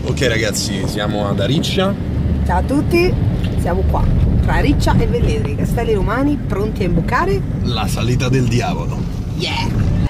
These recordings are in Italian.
Ok ragazzi, siamo ad Ariccia. Ciao a tutti, siamo qua, tra Ariccia e Velletri, Castelli Romani, pronti a imboccare La salita del diavolo. Yeah!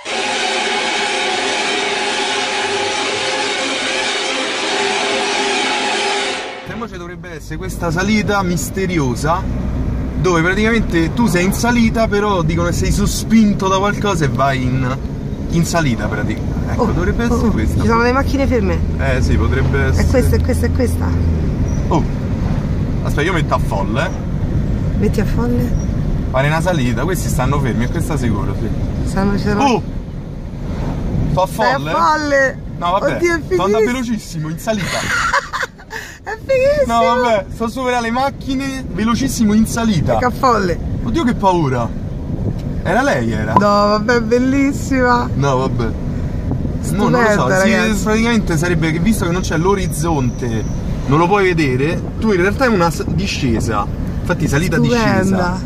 Ci dovrebbe essere questa salita misteriosa dove praticamente tu sei in salita, però dicono che sei sospinto da qualcosa e vai in salita praticamente. Ecco, dovrebbe essere questa. Ci sono le macchine ferme? Sì, potrebbe essere. È questa, è questa, è questa. Oh, aspetta, io metto a folle. Metti a folle? Fare una salita, questi stanno fermi, e questa sicuro, sì. Stanno Oh! Sto a folle? Stai a folle! No, vabbè, oddio, è sto andando velocissimo, in salita. È fighissimo! No, vabbè, sto sopra le macchine, velocissimo in salita. Che a folle! Oddio, che paura! Era lei, era? No, vabbè, bellissima! No, vabbè. No, non lo so, praticamente sarebbe che, visto che non c'è l'orizzonte, non lo puoi vedere, tu in realtà è una discesa. Infatti salita discesa.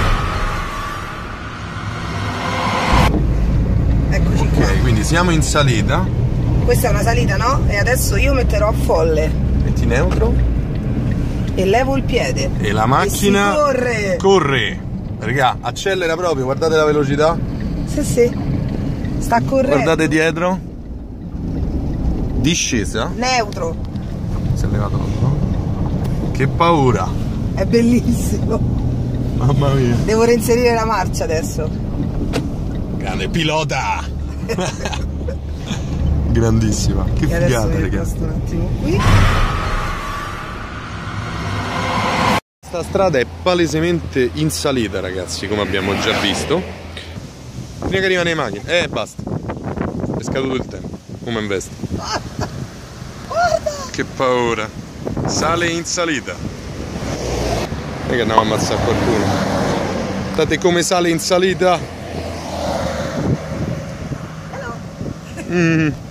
Eccoci qua. Ok, quindi siamo in salita. Questa è una salita, no? E adesso io metterò a folle. Metti neutro. E levo il piede. E la macchina corre! Corre! Raga, accelera proprio, guardate la velocità. Sì, sì. Sta correndo. Guardate dietro. Discesa. Neutro. Si è levato l'altro. Che paura. È bellissimo. Mamma mia. Devo reinserire la marcia adesso. Grande pilota. Grandissima. Che figata, ragazzi. Un attimo qui. Questa strada è palesemente in salita, ragazzi, come abbiamo già visto. Prima che arrivano le macchine. Basta. È scaduto il tempo. Come in veste. Guarda! Guarda! Che paura. Sale in salita. Non è che andiamo a ammazzare qualcuno. Guardate come sale in salita. Hello.